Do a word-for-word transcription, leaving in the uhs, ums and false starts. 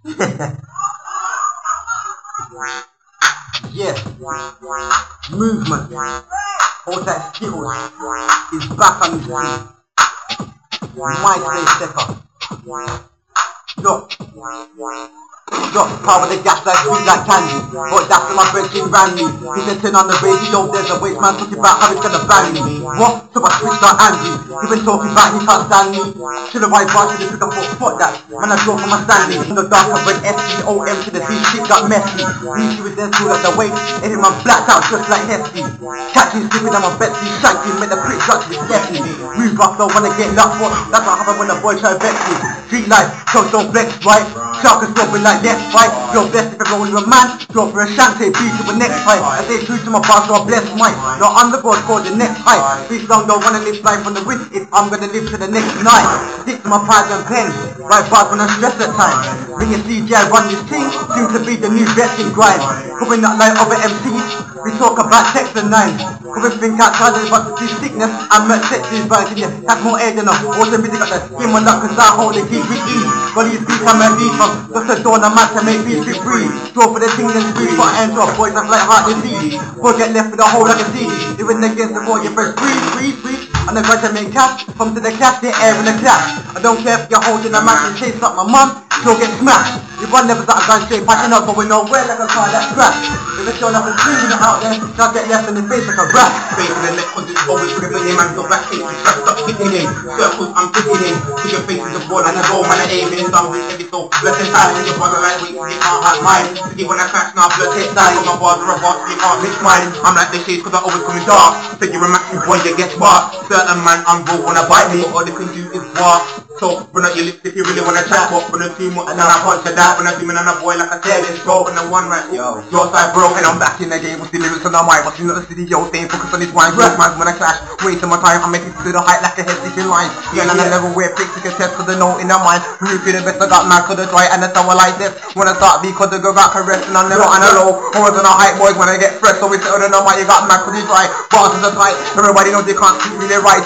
Yes, movement, all that skittles is back on his feet. My stay stecker. Look, look, power the gas like sweet like candy. But that's when my friend came round me. He said turn on the radio, there's a waste man talking about how he's gonna ban me. What? So I switched on Andy. He been talking about he can't stand me. To the right bar, to the pick up for spot that. Man I drove from my standing. In the dark I went S T O M to the D, shit got messy. These was then school at the weight. Everyone blacked out just like Hesky. Catching sleeping on my Betsy, shanking, make the prick shots with Stephanie. Move off, don't wanna get locked for. That's what happened when the boy tried to vex me. Street life, so don't flex, right? Shark is stopping like next fight. You're blessed if everyone with a man. Go for a shante, beat to the next fight. I say true to my boss, so I bless mine. No, I'm the god for the next fight. Please don't don't wanna live life on the wind if I'm gonna live to the next night. Stick to my pads and pens. Write bars when I'm stressed at times. Bring a C G I run this team. Seems to be the new vesting grind. Coming up like other M Cs. We talk about text and nine. Coming think outside of but to see sickness. I'm not sexy but yeah, that's more air than a also busy got the skin on that cause I hold the key with ease. Got these beats I'm a beat from. Just a door I'm to make beats be free. Draw for the thing and squeeze for ends off. Boys that's like heart disease. Boy get left with a hole like a seed. Even against the wall you press breathe, breathe, breathe. And the guys that make cash, come to the cash, they're air in the clash. I don't care if you're holding a match and chase up my mum, she'll get smashed. If one never got a gun straight, packing up, but we're nowhere like a car that's scratched. If it's showing up and screaming it out there, they'll get left in the face like a rat. Face in the neck, cause it's always ripping him, and so back takes his straps up hitting him. Circles, I'm picking him. Put your face in the ball and I go, man, I aim in something heavy, so blessed time in your brother like wait, you can't have mine. To give when I crash now, blood hit die. Got my bars for a boss, you can't mix mine. I'm like the shades cause I always come in dark. Said you're a massive boy, you get sparked. Certain man, I'm broke wanna bite me, all they can do is walk. So, run out your lips if you really wanna chat, but run out too much and then I punch your dad. When I see me and a boy like I said, it's broken and one right. Yo, your side broke and I'm back in the game with the lyrics on the mic. But you know the city, yo, staying focused on this wine. Great man when I clash, wasting my time, I'm making it to the height like a head sticking line. Yeah, and I never wear pics to get test for the note in the mind. When you feel the best, I got mad cause the dry and the sour like this. When I start because the girl got caressed and I'm never on a low. Always on a height, boys, when I get fresh, so we sit on the mic, you got mad cause you dry. Bars is a tight, everybody knows they can't speak really right.